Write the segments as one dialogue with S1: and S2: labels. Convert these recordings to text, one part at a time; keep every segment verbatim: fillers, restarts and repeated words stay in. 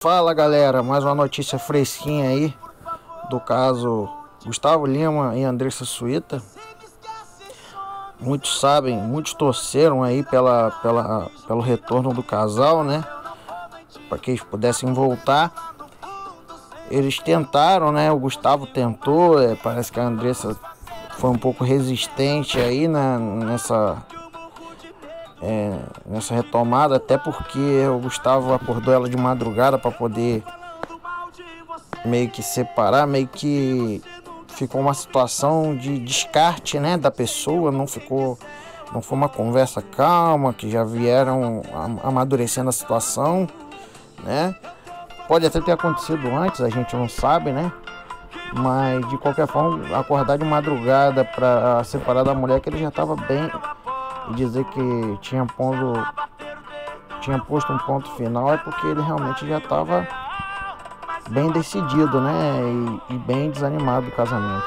S1: Fala galera, mais uma notícia fresquinha aí do caso Gustavo Lima e Andressa Suíta. Muitos sabem, muitos torceram aí pela, pela, pelo retorno do casal, né? Para que eles pudessem voltar. Eles tentaram, né? O Gustavo tentou, é, parece que a Andressa foi um pouco resistente aí na, nessa, é, nessa retomada, até porque o Gustavo acordou ela de madrugada para poder meio que separar, meio que ficou uma situação de descarte, né, da pessoa, não ficou, não foi uma conversa calma, que já vieram amadurecendo a situação, né? Pode até ter acontecido antes, a gente não sabe, né? Mas de qualquer forma, acordar de madrugada para separar da mulher que ele já estava bem e dizer que tinha pondo, tinha posto um ponto final é porque ele realmente já estava bem decidido, né? E, e bem desanimado do casamento.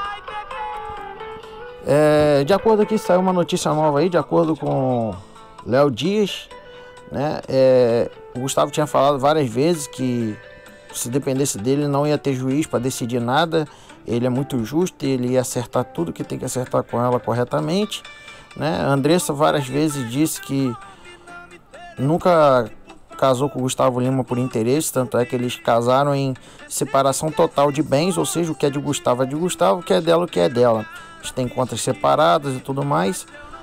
S1: É, de acordo aqui, saiu uma notícia nova aí, de acordo com Léo Dias, né? É, o Gustavo tinha falado várias vezes que se dependesse dele não ia ter juiz para decidir nada. Ele é muito justo, ele ia acertar tudo que tem que acertar com ela corretamente, né? A Andressa várias vezes disse que nunca casou com o Gustavo Lima por interesse, tanto é que eles casaram em separação total de bens, ou seja, o que é de Gustavo é de Gustavo, o que é dela, o que é dela. Eles têm contas separadas e tudo mais,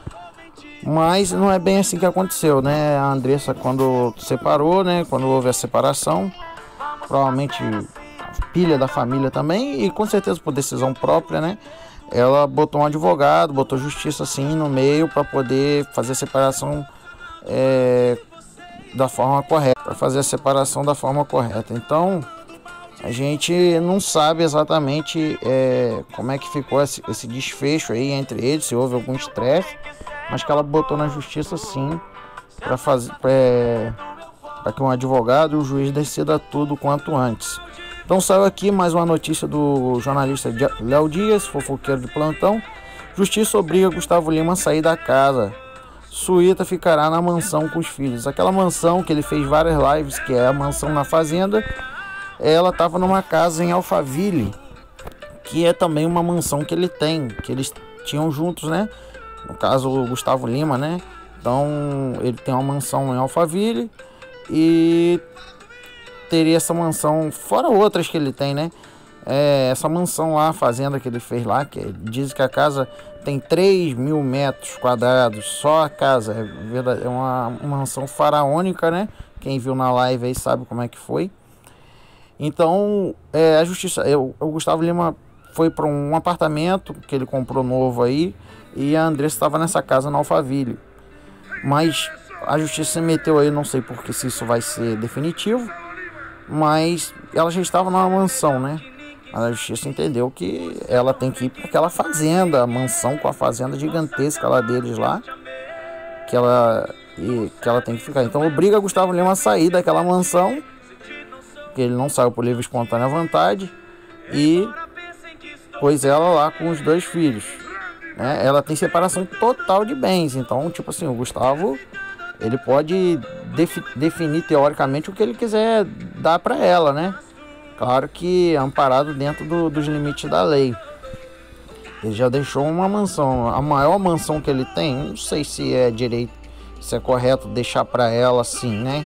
S1: mas não é bem assim que aconteceu, né? A Andressa, quando separou, né, quando houve a separação, provavelmente filha da família também, e com certeza por decisão própria, né, ela botou um advogado, botou justiça assim no meio para poder fazer a separação é, da forma correta, para fazer a separação da forma correta. Então a gente não sabe exatamente é, como é que ficou esse, esse desfecho aí entre eles, se houve algum estresse, mas que ela botou na justiça sim para fazer para que um advogado e o juiz decida tudo quanto antes. Então saiu aqui mais uma notícia do jornalista Léo Dias, fofoqueiro de plantão. Justiça obriga Gustavo Lima a sair da casa. Suíta ficará na mansão com os filhos. Aquela mansão que ele fez várias lives, que é a mansão na fazenda, ela estava numa casa em Alphaville, que é também uma mansão que ele tem, que eles tinham juntos, né? No caso, o Gustavo Lima, né? Então, ele tem uma mansão em Alphaville e teria essa mansão, fora outras que ele tem, né? É, essa mansão lá, a fazenda que ele fez lá, que diz que a casa tem três mil metros quadrados, só a casa, é uma, uma mansão faraônica, né? Quem viu na live aí sabe como é que foi. Então, é, a justiça, eu, o Gustavo Lima foi para um apartamento que ele comprou novo aí, e a Andressa estava nessa casa na Alphaville. Mas a justiça se meteu aí, não sei porque se isso vai ser definitivo, mas ela já estava numa mansão, né? A justiça entendeu que ela tem que ir para aquela fazenda, a mansão com a fazenda gigantesca lá deles lá, que ela, e, que ela tem que ficar. Então obriga Gustavo Lima a sair daquela mansão, que ele não saiu por livre e espontânea vontade, e pôs ela lá com os dois filhos, né? Ela tem separação total de bens, então tipo assim, o Gustavo ele pode defi definir teoricamente o que ele quiser dar para ela, né? Claro que amparado dentro do, dos limites da lei. Ele já deixou uma mansão, a maior mansão que ele tem, não sei se é direito, se é correto deixar para ela assim, né?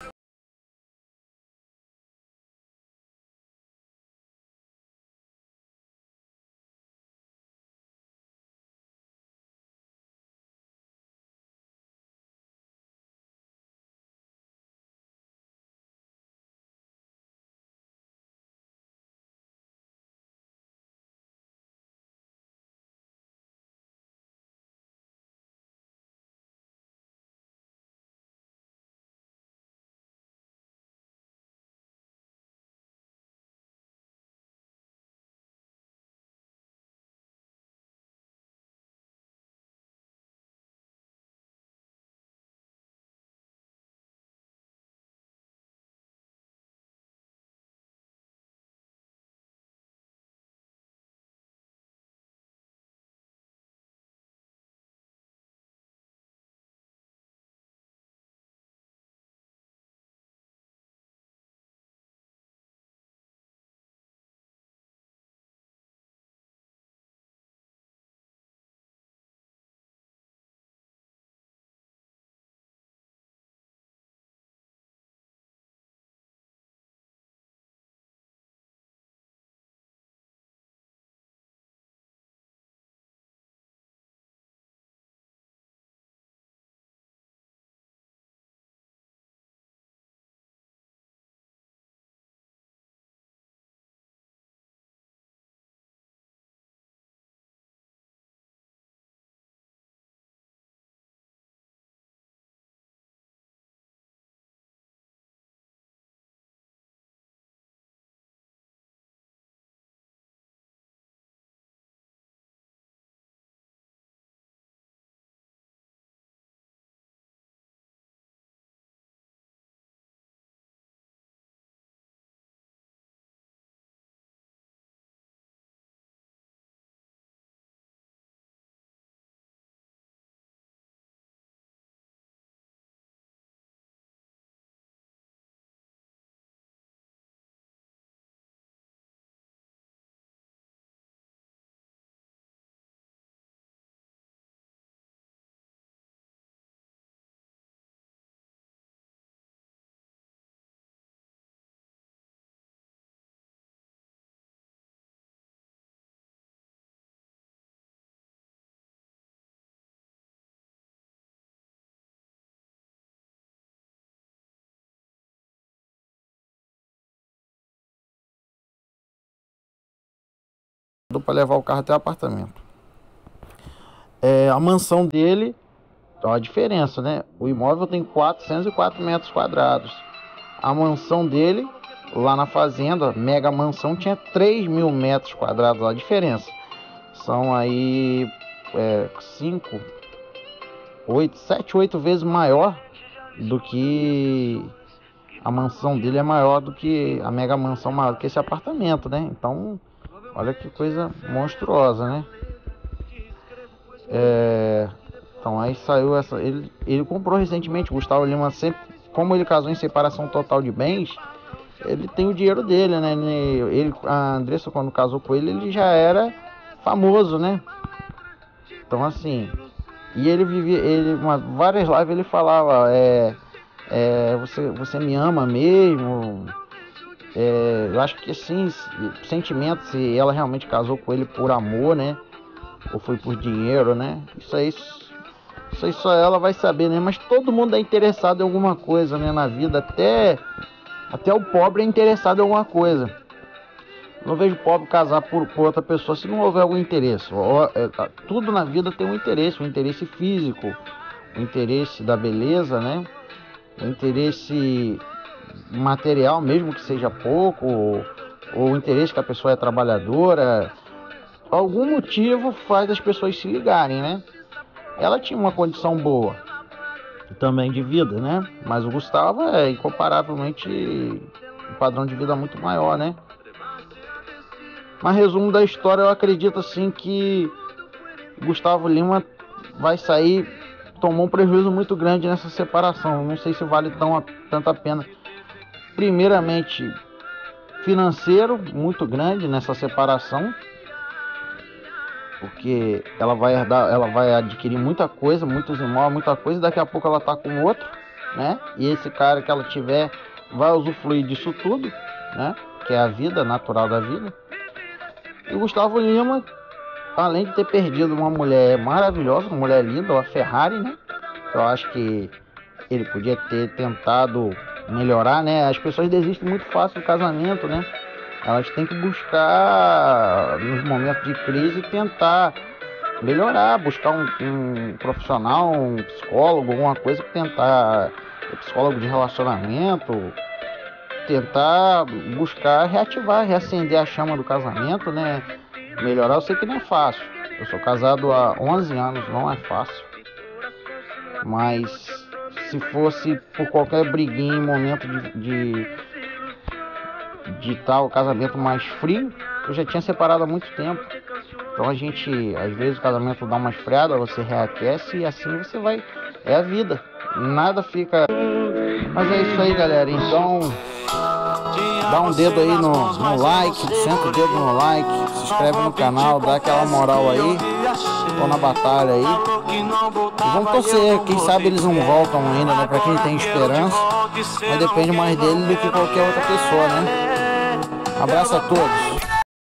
S1: para levar o carro até o apartamento. É, a mansão dele, olha a diferença, né? O imóvel tem quatrocentos e quatro metros quadrados. A mansão dele, lá na fazenda, mega mansão, tinha três mil metros quadrados. Olha a diferença. São aí é, cinco, oito, sete, oito vezes maior do que a mansão dele é maior do que a mega mansão, maior do que esse apartamento, né? Então, olha que coisa monstruosa, né? É, então aí saiu essa. Ele, ele comprou recentemente. Gustavo Lima, sempre, como ele casou em separação total de bens, ele tem o dinheiro dele, né? Ele, ele, a Andressa, quando casou com ele, ele já era famoso, né? Então assim, e ele vivia, ele, uma, várias lives ele falava, é, é, você, você me ama mesmo? É, eu acho que sim, sentimento, se ela realmente casou com ele por amor, né? Ou foi por dinheiro, né? Isso aí, isso aí só ela vai saber, né? Mas todo mundo é interessado em alguma coisa, né? Na vida, até, até o pobre é interessado em alguma coisa. Não vejo pobre casar por, por outra pessoa se não houver algum interesse. Tudo na vida tem um interesse, um interesse físico, o interesse da beleza, né? O interesse material, mesmo que seja pouco, ou, ou o interesse que a pessoa é trabalhadora. Algum motivo faz as pessoas se ligarem, né? Ela tinha uma condição boa também de vida, né? Mas o Gustavo é incomparavelmente um padrão de vida muito maior, né? Mas resumo da história, eu acredito assim que Gustavo Lima vai sair, tomou um prejuízo muito grande nessa separação. Não sei se vale tão, tanta pena. Primeiramente, financeiro muito grande nessa separação, porque ela vai herdar, ela vai adquirir muita coisa, muitos imóveis, muita coisa, e daqui a pouco ela tá com outro, né? E esse cara que ela tiver vai usufruir disso tudo, né? Que é a vida natural da vida. E o Gustavo Lima, além de ter perdido uma mulher maravilhosa, uma mulher linda, uma Ferrari, né? Eu acho que ele podia ter tentado melhorar, né? As pessoas desistem muito fácil do casamento, né? Elas têm que buscar, nos momentos de crise, tentar melhorar, buscar um, um profissional, um psicólogo, alguma coisa para tentar, psicólogo de relacionamento, tentar buscar reativar, reacender a chama do casamento, né? Melhorar. Eu sei que não é fácil. Eu sou casado há onze anos, não é fácil. Mas se fosse por qualquer briguinha em momento de, de, de tal o casamento mais frio, eu já tinha separado há muito tempo. Então a gente, às vezes o casamento dá uma esfriada, você reaquece e assim você vai. É a vida. Nada fica. Mas é isso aí, galera. Então dá um dedo aí no, no like, senta o dedo no like, se inscreve no canal, dá aquela moral aí. Tô na batalha aí. E vamos torcer, quem sabe eles não voltam ainda, né? Pra quem tem esperança. Mas depende mais dele do que qualquer outra pessoa, né? Abraço a todos.